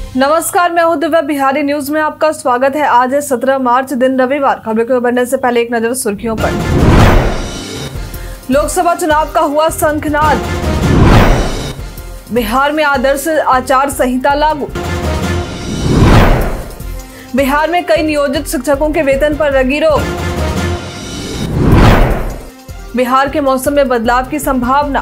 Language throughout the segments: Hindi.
नमस्कार, मैं हूं दिव्या। बिहारी न्यूज में आपका स्वागत है। आज है 17 मार्च, दिन रविवार। खबरों को बढ़ने से पहले एक नजर सुर्खियों पर। लोकसभा चुनाव का हुआ शंखनाद। बिहार में आदर्श आचार संहिता लागू। बिहार में कई नियोजित शिक्षकों के वेतन पर लगी रोक। बिहार के मौसम में बदलाव की संभावना।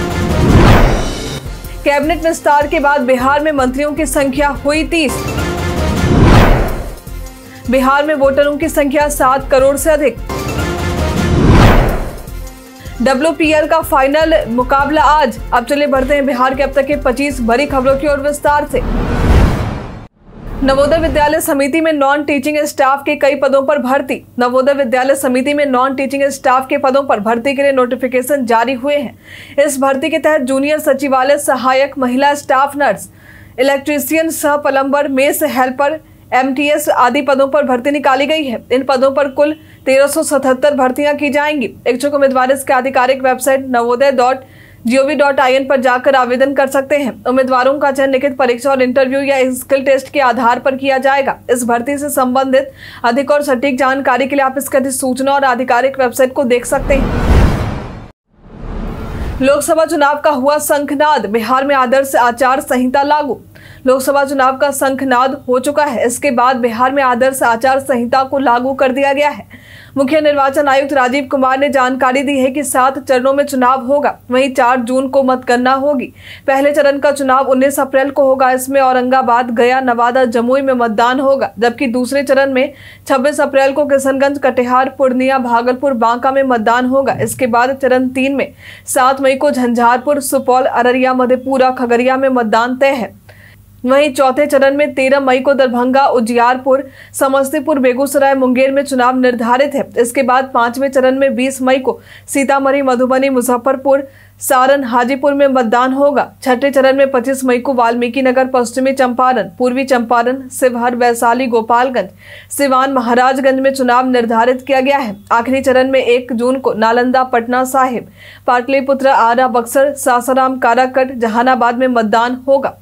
कैबिनेट विस्तार के बाद बिहार में मंत्रियों की संख्या हुई 30। बिहार में वोटरों की संख्या 7 करोड़ से अधिक। WPL का फाइनल मुकाबला आज। अब चले बढ़ते हैं बिहार के अब तक के 25 बड़ी खबरों की ओर विस्तार से। नवोदय विद्यालय समिति में नॉन टीचिंग स्टाफ के कई पदों पर भर्ती। नवोदय विद्यालय समिति में नॉन टीचिंग स्टाफ के पदों पर भर्ती के लिए नोटिफिकेशन जारी हुए हैं। इस भर्ती के तहत जूनियर सचिवालय सहायक, महिला स्टाफ नर्स, इलेक्ट्रीशियन, सह प्लम्बर, मेस हेल्पर, MTS आदि पदों पर भर्ती निकाली गई है। इन पदों पर कुल 1377 भर्तियां की जाएंगी। इच्छुक उम्मीदवार इसके आधिकारिक वेबसाइट navodaya.gov.in पर जाकर आवेदन कर सकते हैं। उम्मीदवारों का चयन लिखित परीक्षा और इंटरव्यू या स्किल टेस्ट के आधार पर किया जाएगा। इस भर्ती से संबंधित अधिक और सटीक जानकारी के लिए आप इसकी अधिसूचना और आधिकारिक वेबसाइट को देख सकते हैं। लोकसभा चुनाव का हुआ शंखनाद। बिहार में आदर्श आचार संहिता लागू। लोकसभा चुनाव का शंखनाद हो चुका है। इसके बाद बिहार में आदर्श आचार संहिता को लागू कर दिया गया है। मुख्य निर्वाचन आयुक्त राजीव कुमार ने जानकारी दी है कि 7 चरणों में चुनाव होगा। वहीं 4 जून को मतगणना होगी। पहले चरण का चुनाव 19 अप्रैल को होगा। इसमें औरंगाबाद, गया, नवादा, जमुई में मतदान होगा। जबकि दूसरे चरण में 26 अप्रैल को किशनगंज, कटिहार, पूर्णिया, भागलपुर, बांका में मतदान होगा। इसके बाद चरण 3 में 7 मई को झंझारपुर, सुपौल, अररिया, मधेपुरा, खगड़िया में मतदान तय है। वहीं चौथे चरण में 13 मई को दरभंगा, उजियारपुर, समस्तीपुर, बेगूसराय, मुंगेर में चुनाव निर्धारित है। इसके बाद 5वें चरण में 20 मई को सीतामढ़ी, मधुबनी, मुजफ्फरपुर, सारण, हाजीपुर में मतदान होगा। छठे चरण में 25 मई को वाल्मीकि नगर, पश्चिमी चंपारण, पूर्वी चंपारण, शिवहर, वैशाली, गोपालगंज, सिवान, महाराजगंज में चुनाव निर्धारित किया गया है। आखिरी चरण में 1 जून को नालंदा, पटना साहिब, पाटलिपुत्र, आरा, बक्सर, सासाराम, काराकट, जहानाबाद में मतदान होगा।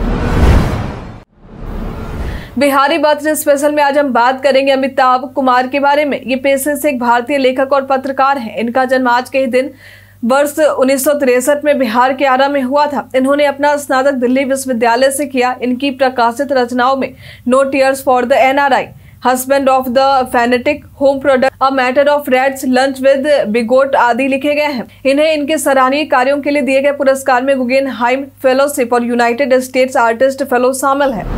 बिहारी बर्थडे स्पेशल में आज हम बात करेंगे अमिताभ कुमार के बारे में। ये पेशे से एक भारतीय लेखक और पत्रकार हैं। इनका जन्म आज के ही दिन वर्ष 1963 में बिहार के आरा में हुआ था। इन्होंने अपना स्नातक दिल्ली विश्वविद्यालय से किया। इनकी प्रकाशित रचनाओं में no tears for the NRI, husband of the fanatic, home product, a matter of reds, lunch with bigot आदि लिखे गए हैं। इन्हें इनके सराहनीय कार्यों के लिए दिए गए पुरस्कार में गुगेनहाइम फेलोशिप और यूनाइटेड स्टेट्स आर्टिस्ट फेलो शामिल है।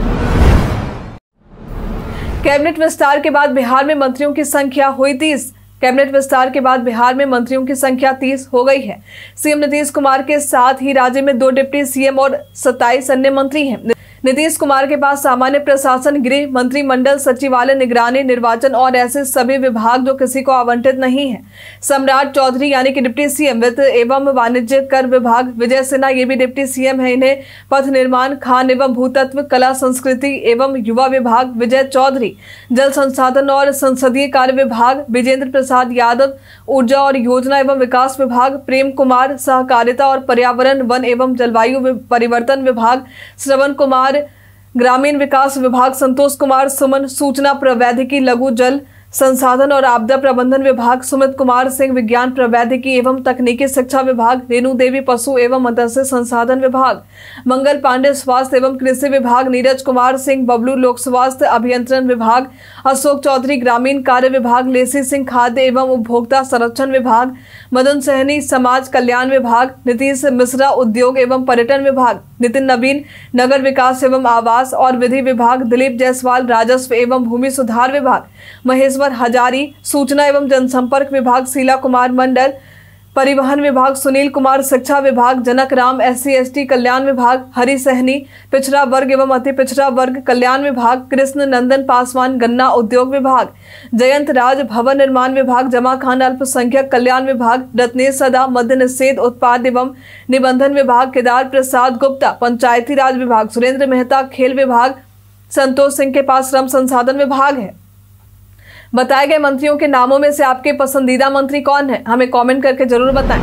कैबिनेट विस्तार के बाद बिहार में मंत्रियों की संख्या हुई 30। कैबिनेट विस्तार के बाद बिहार में मंत्रियों की संख्या 30 हो गई है। सीएम नीतीश कुमार के साथ ही राज्य में 2 डिप्टी सीएम और 27 अन्य मंत्री हैं। नीतीश कुमार के पास सामान्य प्रशासन, गृह, मंत्रिमंडल, सचिवालय, निगरानी, निर्वाचन और ऐसे सभी विभाग जो किसी को आवंटित नहीं है। सम्राट चौधरी यानी कि डिप्टी सीएम, वित्त एवं वाणिज्य कर विभाग। विजय सिन्हा ये भी डिप्टी सीएम है। इन्हें पथ निर्माण, खान एवं भूतत्व, कला, संस्कृति एवं युवा विभाग। विजय चौधरी जल संसाधन और संसदीय कार्य विभाग। विजेंद्र प्रसाद यादव ऊर्जा और योजना एवं विकास विभाग। प्रेम कुमार सहकारिता और पर्यावरण, वन एवं जलवायु परिवर्तन विभाग। श्रवण कुमार ग्रामीण विकास विभाग। संतोष कुमार सुमन सूचना प्रौद्योगिकी, लघु जल संसाधन और आपदा प्रबंधन विभाग। सुमित कुमार सिंह विज्ञान प्रौद्योगिकी एवं तकनीकी शिक्षा विभाग। रेणु देवी पशु एवं मत्स्य संसाधन विभाग। मंगल पांडे स्वास्थ्य एवं कृषि विभाग। नीरज कुमार सिंह बबलू लोक स्वास्थ्य अभियंत्रण विभाग। अशोक चौधरी ग्रामीण कार्य विभाग। लेसी सिंह खाद्य एवं उपभोक्ता संरक्षण विभाग। मदन सहनी समाज कल्याण विभाग। नीतीश मिश्रा उद्योग एवं पर्यटन विभाग। नितिन नवीन नगर विकास एवं आवास और विधि विभाग। दिलीप जायसवाल राजस्व एवं भूमि सुधार विभाग। महेश्वर हजारी सूचना एवं जनसंपर्क विभाग। शीला कुमार मंडल परिवहन विभाग। सुनील कुमार शिक्षा विभाग। जनक राम SC/ST कल्याण विभाग। हरि सहनी पिछड़ा वर्ग एवं अति पिछड़ा वर्ग कल्याण विभाग। कृष्ण नंदन पासवान गन्ना उद्योग विभाग। जयंत राज भवन निर्माण विभाग। जमा खान अल्पसंख्यक कल्याण विभाग। रत्नेश सदा मद्य निषेध उत्पाद एवं निबंधन विभाग। केदार प्रसाद गुप्ता पंचायती राज विभाग। सुरेंद्र मेहता खेल विभाग। संतोष सिंह के पास श्रम संसाधन विभाग है। बताए गए मंत्रियों के नामों में से आपके पसंदीदा मंत्री कौन है, हमें कमेंट करके जरूर बताएं।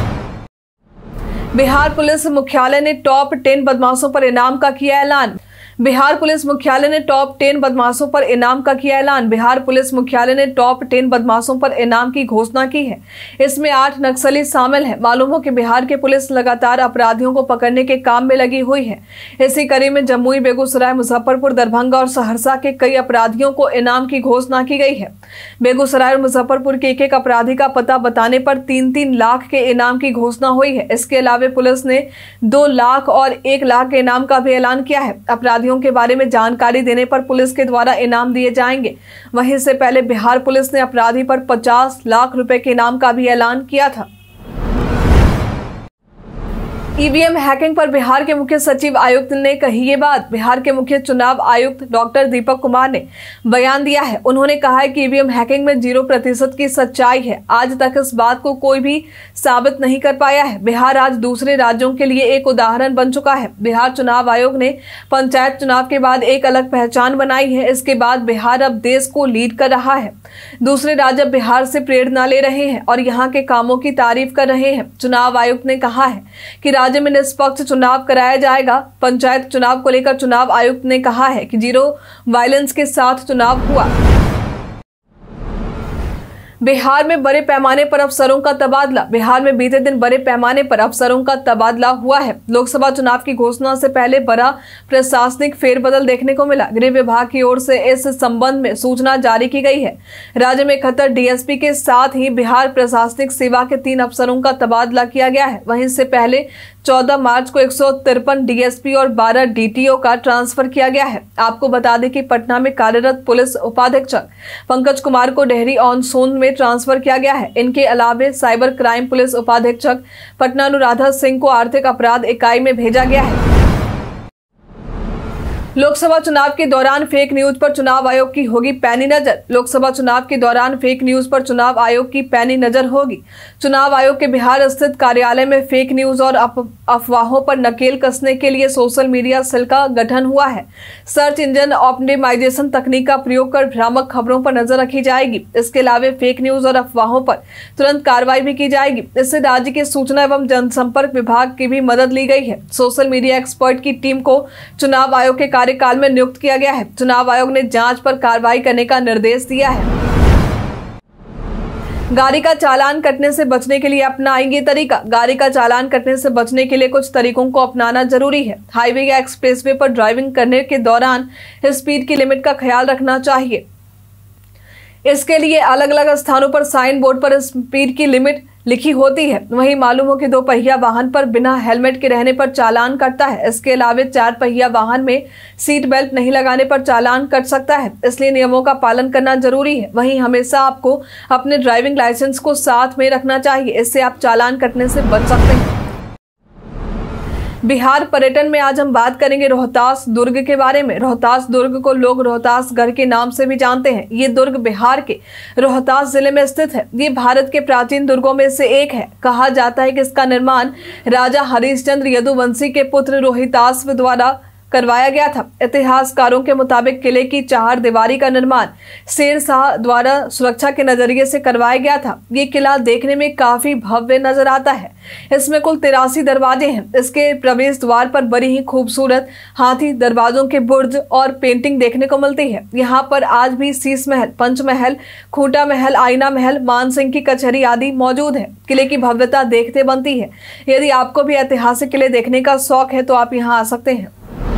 बिहार पुलिस मुख्यालय ने टॉप 10 बदमाशों पर इनाम का किया ऐलान। बिहार पुलिस मुख्यालय ने टॉप 10 बदमाशों पर इनाम का किया ऐलान। बिहार पुलिस मुख्यालय ने टॉप 10 बदमाशों पर इनाम की घोषणा की है। इसमें 8 नक्सली शामिल हैं। मालूम हो कि बिहार की पुलिस लगातार अपराधियों को पकड़ने के काम में लगी हुई है। इसी कड़ी में जमुई, बेगूसराय, मुजफ्फरपुर, दरभंगा और सहरसा के कई अपराधियों को इनाम की घोषणा की गई है। बेगूसराय और मुजफ्फरपुर के एक अपराधी का पता बताने पर 3-3 लाख के इनाम की घोषणा हुई है। इसके अलावा पुलिस ने 2 लाख और 1 लाख के इनाम का भी ऐलान किया है। अपराधियों के बारे में जानकारी देने पर पुलिस के द्वारा इनाम दिए जाएंगे। वहीं इससे पहले बिहार पुलिस ने अपराधी पर 50 लाख रुपए के इनाम का भी ऐलान किया था। ईवीएम हैकिंग पर बिहार के मुख्य सचिव आयुक्त ने कही ये बात। बिहार के मुख्य चुनाव आयुक्त डॉक्टर दीपक कुमार ने बयान दिया है। उन्होंने कहा है कि ईवीएम हैकिंग में 0% की सच्चाई है। आज तक इस बात को कोई भी साबित नहीं कर पाया है। बिहार आज दूसरे राज्यों के लिए एक उदाहरण बन चुका है। बिहार चुनाव आयोग ने पंचायत चुनाव के बाद एक अलग पहचान बनाई है। इसके बाद बिहार अब देश को लीड कर रहा है। दूसरे राज्य बिहार से प्रेरणा ले रहे हैं और यहाँ के कामों की तारीफ कर रहे हैं। चुनाव आयुक्त ने कहा है कि राज्य में निष्पक्ष चुनाव कराया जाएगा। पंचायत चुनाव को लेकर चुनाव आयुक्त ने कहा है कि 0 वायलेंस के साथ चुनाव हुआ। बिहार में बड़े पैमाने पर अफसरों का तबादला। बिहार में बीते दिन बड़े पैमाने पर अफसरों का तबादला हुआ है। लोकसभा चुनाव की घोषणा से पहले बड़ा प्रशासनिक फेरबदल देखने को मिला। गृह विभाग की ओर से इस संबंध में सूचना जारी की गई है। राज्य में 71 डीएसपी के साथ ही बिहार प्रशासनिक सेवा के 3 अफसरों का तबादला किया गया है। वहीं इससे पहले 14 मार्च को 153 डीएसपी और 12 डीटीओ का ट्रांसफर किया गया है। आपको बता दें कि पटना में कार्यरत पुलिस उपाधीक्षक पंकज कुमार को डेहरी ऑन सोन में ट्रांसफर किया गया है। इनके अलावे साइबर क्राइम पुलिस उपाधीक्षक पटना अनुराधा सिंह को आर्थिक अपराध इकाई में भेजा गया है। लोकसभा चुनाव के दौरान फेक न्यूज पर चुनाव आयोग की होगी पैनी नजर। लोकसभा चुनाव के दौरान फेक न्यूज पर चुनाव आयोग की पैनी नजर होगी। चुनाव आयोग के बिहार स्थित कार्यालय में फेक न्यूज और अफवाहों पर नकेल कसने के लिए सोशल मीडिया सेल का गठन हुआ है। सर्च इंजन ऑप्टिमाइजेशन तकनीक का प्रयोग कर भ्रामक खबरों पर नजर रखी जाएगी। इसके अलावा फेक न्यूज और अफवाहों पर तुरंत कार्रवाई भी की जाएगी। इससे राज्य के सूचना एवं जनसंपर्क विभाग की भी मदद ली गई है। सोशल मीडिया एक्सपर्ट की टीम को चुनाव आयोग के कार्यकाल में नियुक्त किया गया है। चुनाव आयोग ने जांच पर कार्रवाई करने का निर्देश दिया है। गाड़ी का चालान कटने से बचने के लिए अपनाएंगे तरीका। गाड़ी का चालान कटने से बचने के लिए कुछ तरीकों को अपनाना जरूरी है। हाईवे या एक्सप्रेसवे पर ड्राइविंग करने के दौरान स्पीड की लिमिट का ख्याल रखना चाहिए। इसके लिए अलग अलग स्थानों पर साइन बोर्ड पर स्पीड की लिमिट लिखी होती है। वहीं मालूम हो कि 2 पहिया वाहन पर बिना हेलमेट के रहने पर चालान कटता है। इसके अलावा 4 पहिया वाहन में सीट बेल्ट नहीं लगाने पर चालान कट सकता है। इसलिए नियमों का पालन करना जरूरी है। वहीं हमेशा आपको अपने ड्राइविंग लाइसेंस को साथ में रखना चाहिए। इससे आप चालान कटने से बच सकते हैं। बिहार पर्यटन में आज हम बात करेंगे रोहतास दुर्ग के बारे में। रोहतास दुर्ग को लोग रोहतासगढ़ के नाम से भी जानते हैं। ये दुर्ग बिहार के रोहतास जिले में स्थित है। ये भारत के प्राचीन दुर्गों में से एक है। कहा जाता है कि इसका निर्माण राजा हरिश्चंद्र यदुवंशी के पुत्र रोहिताश्व द्वारा करवाया गया था। इतिहासकारों के मुताबिक किले की 4 दीवारी का निर्माण शेर शाह द्वारा सुरक्षा के नजरिए से करवाया गया था। ये किला देखने में काफी भव्य नजर आता है। इसमें कुल 83 दरवाजे हैं। इसके प्रवेश द्वार पर बड़ी ही खूबसूरत हाथी दरवाजों के बुर्ज और पेंटिंग देखने को मिलती है। यहाँ पर आज भी शीश महल, पंचमहल, खूंटा महल, आईना महल, मानसिंह की कचहरी आदि मौजूद है। किले की भव्यता देखते बनती है। यदि आपको भी ऐतिहासिक किले देखने का शौक है तो आप यहाँ आ सकते हैं।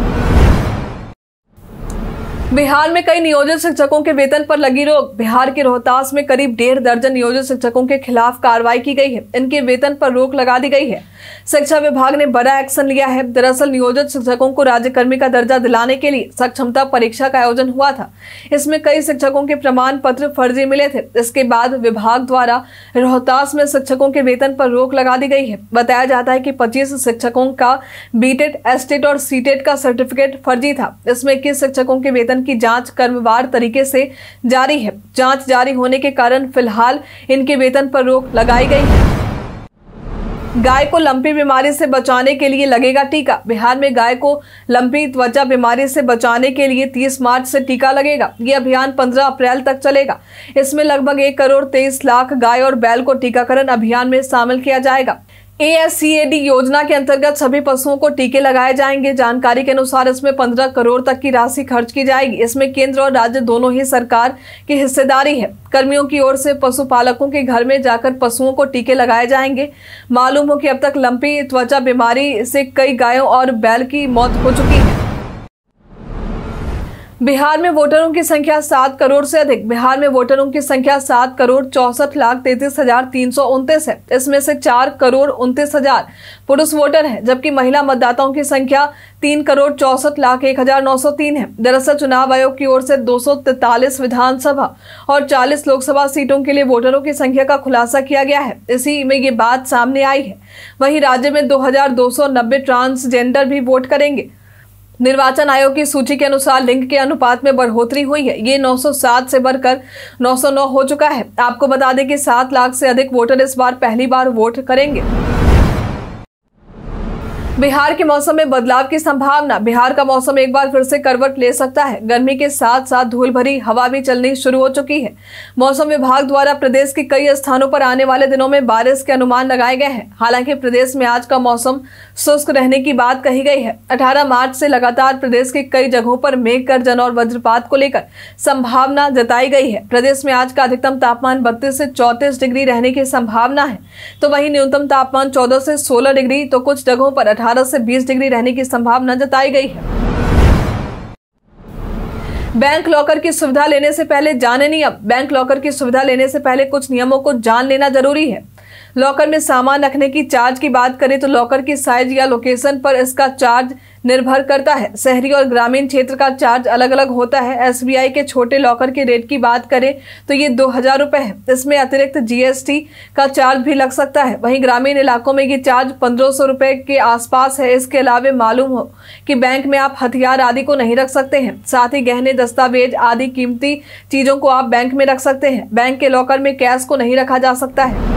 बिहार में कई नियोजित शिक्षकों के वेतन पर लगी रोक। बिहार के रोहतास में करीब 1.5 दर्जन नियोजित शिक्षकों के खिलाफ कार्रवाई की गई है। इनके वेतन पर रोक लगा दी गई है। शिक्षा विभाग ने बड़ा एक्शन लिया है। दरअसल नियोजित शिक्षकों को राज्यकर्मी का दर्जा दिलाने के लिए सक्षमता परीक्षा का आयोजन हुआ था। इसमें कई शिक्षकों के प्रमाण पत्र फर्जी मिले थे। इसके बाद विभाग द्वारा रोहतास में शिक्षकों के वेतन पर रोक लगा दी गई है। बताया जाता है कि 25 शिक्षकों का बीटेट, एसटेट और सीटेट का सर्टिफिकेट फर्जी था। इसमें 21 शिक्षकों के वेतन की जांच क्रमवार तरीके से जारी है। जांच जारी होने के कारण फिलहाल इनके वेतन पर रोक लगाई गई है। गाय को लंपी बीमारी से बचाने के लिए लगेगा टीका। बिहार में गाय को लंपी त्वचा बीमारी से बचाने के लिए 30 मार्च से टीका लगेगा। ये अभियान 15 अप्रैल तक चलेगा। इसमें लगभग 1 करोड़ 23 लाख गाय और बैल को टीकाकरण अभियान में शामिल किया जाएगा। ASCAD योजना के अंतर्गत सभी पशुओं को टीके लगाए जाएंगे। जानकारी के अनुसार इसमें 15 करोड़ तक की राशि खर्च की जाएगी। इसमें केंद्र और राज्य दोनों ही सरकार की हिस्सेदारी है। कर्मियों की ओर से पशुपालकों के घर में जाकर पशुओं को टीके लगाए जाएंगे। मालूम हो कि अब तक लंपी त्वचा बीमारी से कई गायों और बैल की मौत हो चुकी है। बिहार में वोटरों की संख्या 7 करोड़ से अधिक। बिहार में वोटरों की संख्या 7,64,33,329 है। इसमें से 4,29,000 पुरुष वोटर हैं, जबकि महिला मतदाताओं की संख्या 3,64,01,903 है। दरअसल चुनाव आयोग की ओर से 243 विधानसभा और 40 लोकसभा सीटों के लिए वोटरों की संख्या का खुलासा किया गया है। इसी में ये बात सामने आई है। वहीं राज्य में 2,290 ट्रांसजेंडर भी वोट करेंगे। निर्वाचन आयोग की सूची के अनुसार लिंग के अनुपात में बढ़ोतरी हुई है। ये 907 से बढ़कर 909 हो चुका है। आपको बता दें कि 7 लाख से अधिक वोटर इस बार पहली बार वोट करेंगे। बिहार के मौसम में बदलाव की संभावना। बिहार का मौसम एक बार फिर से करवट ले सकता है। गर्मी के साथ साथ धूल भरी हवा भी चलनी शुरू हो चुकी है। मौसम विभाग द्वारा प्रदेश के कई स्थानों पर आने वाले दिनों में बारिश के अनुमान लगाए गए हैं। हालांकि प्रदेश में आज का मौसम शुष्क रहने की बात कही गई है। 18 मार्च से लगातार प्रदेश के कई जगहों पर मेघ गर्जन और वज्रपात को लेकर संभावना जताई गई है। प्रदेश में आज का अधिकतम तापमान 32 से 34 डिग्री रहने की संभावना है, तो वहीं न्यूनतम तापमान 14 से 16 डिग्री तो कुछ जगहों पर 18 से 20 डिग्री रहने की संभावना जताई गई है। बैंक लॉकर की सुविधा लेने से पहले जाने नियम। बैंक लॉकर की सुविधा लेने से पहले कुछ नियमों को जान लेना जरूरी है। लॉकर में सामान रखने की चार्ज की बात करें तो लॉकर की साइज या लोकेशन पर इसका चार्ज निर्भर करता है। शहरी और ग्रामीण क्षेत्र का चार्ज अलग अलग होता है। SBI के छोटे लॉकर के रेट की बात करें तो ये 2,000 रुपए है। इसमें अतिरिक्त GST का चार्ज भी लग सकता है। वहीं ग्रामीण इलाकों में ये चार्ज 1,500 रुपए के आसपास है। इसके अलावा मालूम हो कि बैंक में आप हथियार आदि को नहीं रख सकते हैं। साथ ही गहने, दस्तावेज आदि कीमती चीजों को आप बैंक में रख सकते हैं। बैंक के लॉकर में कैश को नहीं रखा जा सकता है।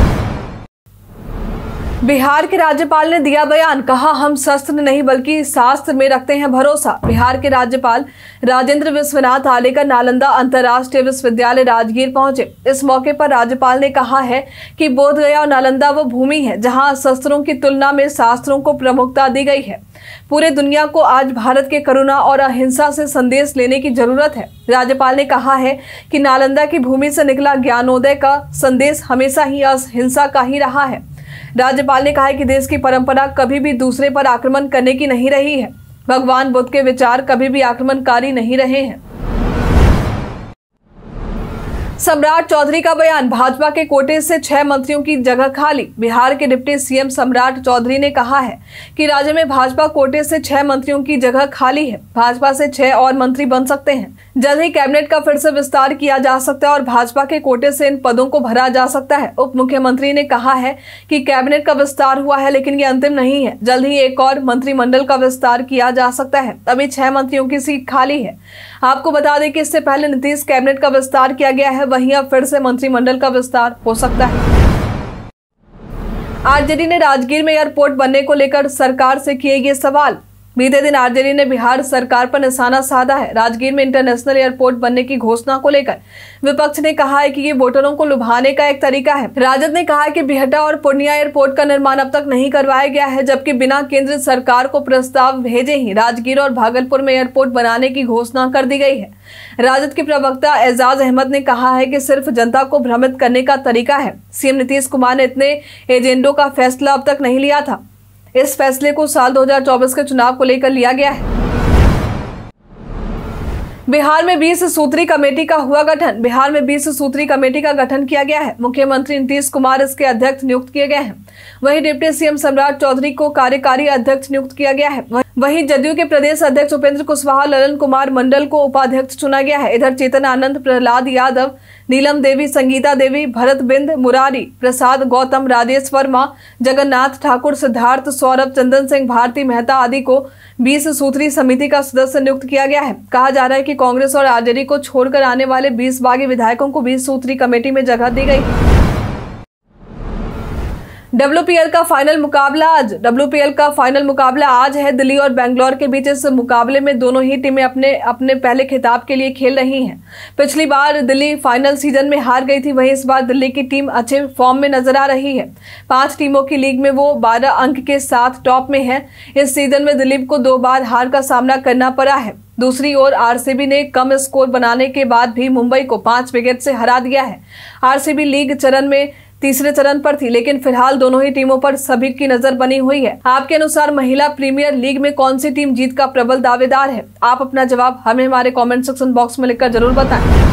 बिहार के राज्यपाल ने दिया बयान, कहा हम शस्त्र नहीं बल्कि शास्त्र में रखते हैं भरोसा। बिहार के राज्यपाल राजेंद्र विश्वनाथ आलेकर नालंदा अंतर्राष्ट्रीय विश्वविद्यालय राजगीर पहुंचे। इस मौके पर राज्यपाल ने कहा है कि बोधगया और नालंदा वो भूमि है जहां शस्त्रों की तुलना में शास्त्रों को प्रमुखता दी गई है। पूरे दुनिया को आज भारत के करुणा और अहिंसा से संदेश लेने की जरूरत है। राज्यपाल ने कहा है कि नालंदा की भूमि से निकला ज्ञानोदय का संदेश हमेशा ही अहिंसा का ही रहा है। राज्यपाल ने कहा है कि देश की परंपरा कभी भी दूसरे पर आक्रमण करने की नहीं रही है। भगवान बुद्ध के विचार कभी भी आक्रमणकारी नहीं रहे हैं। सम्राट चौधरी का बयान, भाजपा के कोटे से 6 मंत्रियों की जगह खाली। बिहार के डिप्टी CM सम्राट चौधरी ने कहा है कि राज्य में भाजपा कोटे से 6 मंत्रियों की जगह खाली है। भाजपा से 6 और मंत्री बन सकते हैं। जल्द ही कैबिनेट का फिर से विस्तार किया जा सकता है और भाजपा के कोटे से इन पदों को भरा जा सकता है। उप मुख्यमंत्री ने कहा है कि कैबिनेट का विस्तार हुआ है, लेकिन ये अंतिम नहीं है। जल्द ही एक और मंत्रिमंडल का विस्तार किया जा सकता है। अभी 6 मंत्रियों की सीट खाली है। आपको बता दें कि इससे पहले नीतीश कैबिनेट का विस्तार किया गया है, वहीं अब फिर से मंत्रिमंडल का विस्तार हो सकता है। RJD ने राजगीर में एयरपोर्ट बनने को लेकर सरकार से किए ये सवाल। बीते दिन RJD ने बिहार सरकार पर निशाना साधा है। राजगीर में इंटरनेशनल एयरपोर्ट बनने की घोषणा को लेकर विपक्ष ने कहा है कि ये वोटरों को लुभाने का एक तरीका है। राजद ने कहा है कि बिहटा और पूर्णिया एयरपोर्ट का निर्माण अब तक नहीं करवाया गया है, जबकि बिना केंद्र सरकार को प्रस्ताव भेजे ही राजगीर और भागलपुर में एयरपोर्ट बनाने की घोषणा कर दी गई है। राजद के प्रवक्ता एजाज अहमद ने कहा है कि सिर्फ जनता को भ्रमित करने का तरीका है। CM नीतीश कुमार ने इतने एजेंडों का फैसला अब तक नहीं लिया था। इस फैसले को साल 2024 के चुनाव को लेकर लिया गया है। बिहार में 20 सूत्री कमेटी का हुआ गठन। बिहार में 20 सूत्री कमेटी का गठन किया गया है। मुख्यमंत्री नीतीश कुमार इसके अध्यक्ष नियुक्त किए गए हैं। वहीं डिप्टी CM सम्राट चौधरी को कार्यकारी अध्यक्ष नियुक्त किया गया है। वहीं जदयू के प्रदेश अध्यक्ष उपेंद्र कुशवाहा, ललन कुमार मंडल को उपाध्यक्ष चुना गया है। इधर चेतन आनंद, प्रहलाद यादव, नीलम देवी, संगीता देवी, भरत बिंद, मुरारी प्रसाद, गौतम, राजेश वर्मा, जगन्नाथ ठाकुर, सिद्धार्थ, सौरभ, चंदन सिंह, भारती मेहता आदि को 20 सूत्री समिति का सदस्य नियुक्त किया गया है। कहा जा रहा है कि कांग्रेस और RJD को छोड़कर आने वाले 20 बागी विधायकों को 20 सूत्री कमेटी में जगह दी गई। WPL का फाइनल मुकाबला आज। WPL का फाइनल मुकाबला आज है दिल्ली और बेंगलोर के बीच। इस मुकाबले में दोनों ही टीमें अपने अपने पहले खिताब के लिए खेल रही हैं। पिछली बार दिल्ली फाइनल सीजन में हार गई थी, वहीं इस बार दिल्ली की टीम अच्छे फॉर्म में नजर आ रही है। 5 टीमों की लीग में वो 12 अंक के साथ टॉप में है। इस सीजन में दिल्ली को 2 बार हार का सामना करना पड़ा है। दूसरी ओर आरसीबी ने कम स्कोर बनाने के बाद भी मुंबई को 5 विकेट से हरा दिया है। आरसीबी लीग चरण में तीसरे चरण पर थी, लेकिन फिलहाल दोनों ही टीमों पर सभी की नजर बनी हुई है। आपके अनुसार महिला प्रीमियर लीग में कौन सी टीम जीत का प्रबल दावेदार है? आप अपना जवाब हमें हमारे कमेंट सेक्शन बॉक्स में लिखकर जरूर बताएं।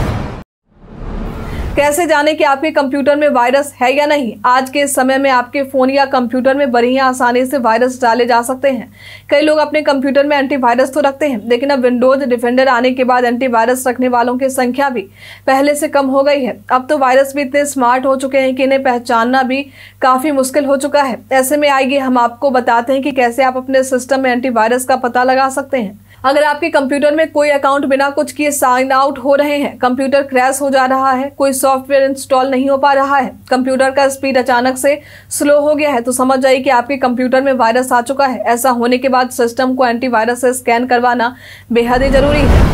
कैसे जाने कि आपके कंप्यूटर में वायरस है या नहीं? आज के समय में आपके फोन या कंप्यूटर में बड़ी ही आसानी से वायरस डाले जा सकते हैं। कई लोग अपने कंप्यूटर में एंटीवायरस तो रखते हैं, लेकिन अब विंडोज डिफेंडर आने के बाद एंटीवायरस रखने वालों की संख्या भी पहले से कम हो गई है। अब तो वायरस भी इतने स्मार्ट हो चुके हैं कि इन्हें पहचानना भी काफी मुश्किल हो चुका है। ऐसे में आइए हम आपको बताते हैं कि कैसे आप अपने सिस्टम में एंटीवायरस का पता लगा सकते हैं। अगर आपके कंप्यूटर में कोई अकाउंट बिना कुछ किए साइन आउट हो रहे हैं, कंप्यूटर क्रैश हो जा रहा है, कोई सॉफ्टवेयर इंस्टॉल नहीं हो पा रहा है, कंप्यूटर का स्पीड अचानक से स्लो हो गया है, तो समझ जाइए कि आपके कंप्यूटर में वायरस आ चुका है। ऐसा होने के बाद सिस्टम को एंटीवायरस से स्कैन करवाना बेहद ही जरूरी है।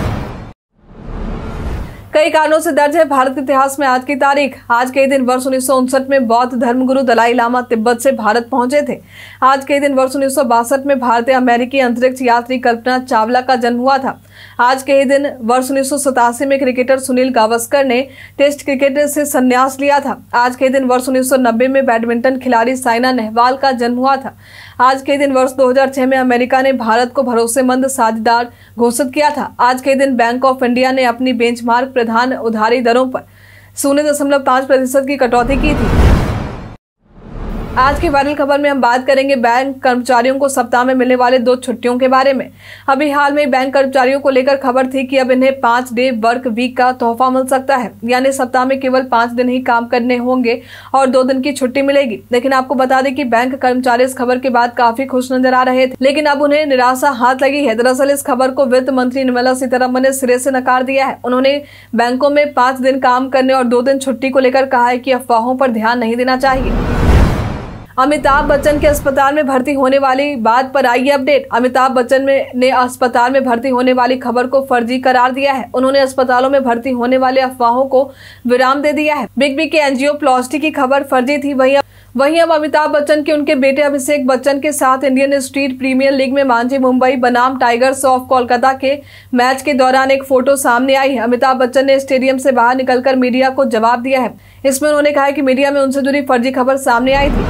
कई कारणों से दर्ज है भारत के इतिहास में आज की तारीख। आज के दिन वर्ष 1959 में बौद्ध धर्मगुरु दलाई लामा तिब्बत से भारत पहुंचे थे। आज के दिन वर्ष 1962 में भारतीय अमेरिकी अंतरिक्ष यात्री कल्पना चावला का जन्म हुआ था। आज के ही दिन वर्ष 1987 में क्रिकेटर सुनील गावस्कर ने टेस्ट क्रिकेट से संन्यास लिया था। आज के दिन वर्ष 1990 में बैडमिंटन खिलाड़ी साइना नेहवाल का जन्म हुआ था। आज के दिन वर्ष 2006 में अमेरिका ने भारत को भरोसेमंद साझेदार घोषित किया था। आज के दिन बैंक ऑफ इंडिया ने अपनी बेंचमार्क प्रधान उधारी दरों पर 0.5% की कटौती की थी। आज की वायरल खबर में हम बात करेंगे बैंक कर्मचारियों को सप्ताह में मिलने वाले 2 छुट्टियों के बारे में। अभी हाल में बैंक कर्मचारियों को लेकर खबर थी कि अब इन्हें 5 डे वर्क वीक का तोहफा मिल सकता है, यानी सप्ताह में केवल 5 दिन ही काम करने होंगे और 2 दिन की छुट्टी मिलेगी। लेकिन आपको बता दें कि बैंक कर्मचारी इस खबर के बाद काफी खुश नजर आ रहे थे, लेकिन अब उन्हें निराशा हाथ लगी है। दरअसल इस खबर को वित्त मंत्री निर्मला सीतारमण ने सिरे से नकार दिया है। उन्होंने बैंकों में 5 दिन काम करने और 2 दिन छुट्टी को लेकर कहा है कि अफवाहों पर ध्यान नहीं देना चाहिए। अमिताभ बच्चन के अस्पताल में भर्ती होने वाली बात पर आई अपडेट। अमिताभ बच्चन ने अस्पताल में भर्ती होने वाली खबर को फर्जी करार दिया है। उन्होंने अस्पतालों में भर्ती होने वाले अफवाहों को विराम दे दिया है। बिग बी के एंजियोप्लास्टी की खबर फर्जी थी। वहीं अब अमिताभ बच्चन के उनके बेटे अभिषेक बच्चन के साथ इंडियन स्ट्रीट प्रीमियर लीग में मांझी मुंबई बनाम टाइगर्स ऑफ कोलकाता के मैच के दौरान एक फोटो सामने आई है। अमिताभ बच्चन ने स्टेडियम से बाहर निकलकर मीडिया को जवाब दिया है। इसमें उन्होंने कहा कि मीडिया में उनसे जुड़ी फर्जी खबर सामने आई थी।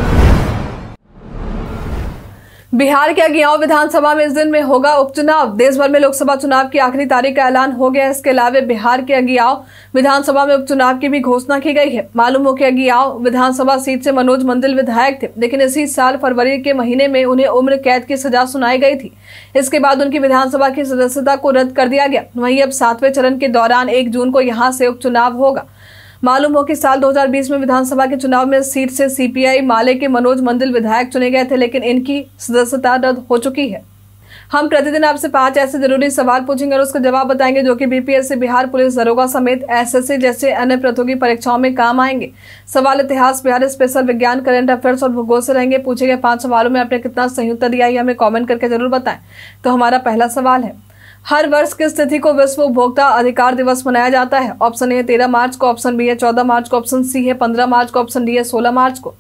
बिहार के अगियाओं विधानसभा में इस दिन में होगा उपचुनाव। देश भर में लोकसभा चुनाव की आखिरी तारीख का ऐलान हो गया है। इसके अलावा बिहार के अगियाओं विधानसभा में उपचुनाव की भी घोषणा की गई है। मालूम हो कि अगियाओं विधानसभा सीट से मनोज मंदिल विधायक थे, लेकिन इसी साल फरवरी के महीने में उन्हें उम्र कैद की सजा सुनाई गई थी। इसके बाद उनकी विधानसभा की सदस्यता को रद्द कर दिया गया। वहीं अब 7वें चरण के दौरान 1 जून को यहाँ से उपचुनाव होगा। मालूम हो कि साल 2020 में विधानसभा के चुनाव में सीट से सीपीआई माले के मनोज मंदिल विधायक चुने गए थे, लेकिन इनकी सदस्यता रद्द हो चुकी है। हम प्रतिदिन आपसे 5 ऐसे जरूरी सवाल पूछेंगे और उसका जवाब बताएंगे जो कि बीपीएससी, बिहार पुलिस दरोगा समेत एसएससी जैसे अन्य प्रतियोगी परीक्षाओं में काम आएंगे। सवाल इतिहास, बिहार स्पेशल, विज्ञान, करंट अफेयर्स और भूगोल से रहेंगे। पूछे गए 5 सवालों में आपने कितना सही उत्तर दिया है हमें कॉमेंट करके जरूर बताएं। तो हमारा पहला सवाल है, हर वर्ष किस तिथि को विश्व उपभोक्ता अधिकार दिवस मनाया जाता है? ऑप्शन ए है 13 मार्च को, ऑप्शन बी है 14 मार्च को, ऑप्शन सी है 15 मार्च को, ऑप्शन डी है 16 मार्च को।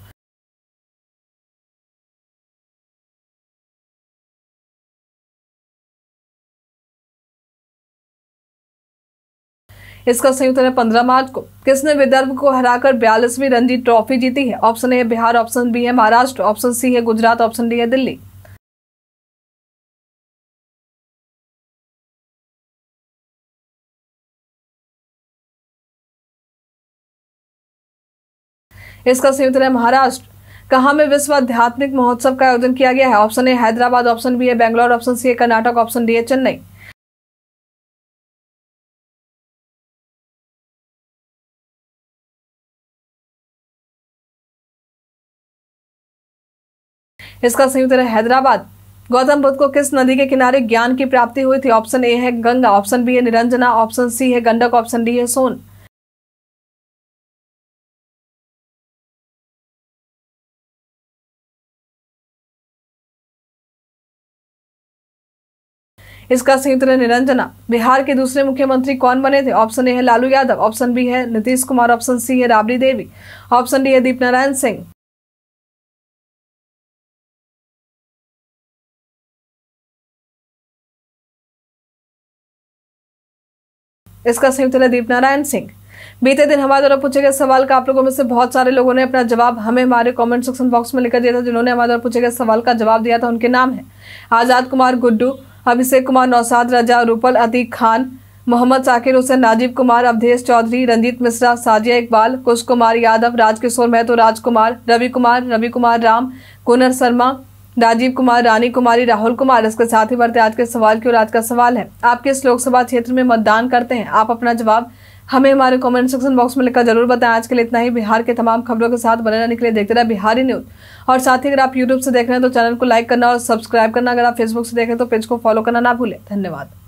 इसका सही उत्तर है 15 मार्च को। किसने विदर्भ को हराकर 42वीं रणजी ट्रॉफी जीती है? ऑप्शन ए है बिहार, ऑप्शन बी है महाराष्ट्र, ऑप्शन सी है गुजरात, ऑप्शन डी है दिल्ली। इसका सही उत्तर है महाराष्ट्र। कहाँ में विश्व आध्यात्मिक महोत्सव का आयोजन किया गया है? Option A Hyderabad, option B है बेंगलोर, ऑप्शन सी है कर्नाटक, ऑप्शन डी है चेन्नई। इसका सही उत्तर है हैदराबाद। गौतम बुद्ध को किस नदी के किनारे ज्ञान की प्राप्ति हुई थी? ऑप्शन ए है गंगा, ऑप्शन बी है निरंजना, ऑप्शन सी है गंडक, ऑप्शन डी है सोन। इसका सही उत्तर है निरंजना। बिहार के दूसरे मुख्यमंत्री कौन बने थे? ऑप्शन ए है लालू यादव, ऑप्शन बी है नीतीश कुमार, ऑप्शन सी है राबड़ी देवी, ऑप्शन डी है दीपनारायण सिंह। इसका सही उत्तर है दीपनारायण सिंह। बीते दिन हमारे द्वारा पूछे गए सवाल का आप लोगों में से बहुत सारे लोगों ने अपना जवाब हमें हमारे कमेंट सेक्शन बॉक्स में लिखकर दिया था। जिन्होंने हमारे द्वारा पूछे गए सवाल का जवाब दिया था उनके नाम है आजाद कुमार गुड्डू, अभिषेक कुमार, नौशाद रजा, रूपल अतीक खान, मोहम्मद जाकिर हुसैन, राजीव कुमार, अवधेश चौधरी, रंजीत मिश्रा, साजिया इकबाल, कुश कुमार यादव, राजकिशोर महतो, राजकुमार, रवि कुमार राम, कुनर शर्मा, राजीव कुमार, रानी कुमारी, राहुल कुमार। इसके साथ ही बढ़ते आज के सवाल की ओर। आज का सवाल है, आप किस लोकसभा क्षेत्र में मतदान करते हैं? आप अपना जवाब हमें हमारे कमेंट सेक्शन बॉक्स में लिखकर जरूर बताएं। आज के लिए इतना ही। बिहार के तमाम खबरों के साथ बने रहने के लिए देखते रहे बिहारी न्यूज। और साथ ही अगर आप यूट्यूब से देख रहे हैं तो चैनल को लाइक करना और सब्सक्राइब करना। अगर आप फेसबुक से देख रहे हैं तो पेज को फॉलो करना ना भूलें। धन्यवाद।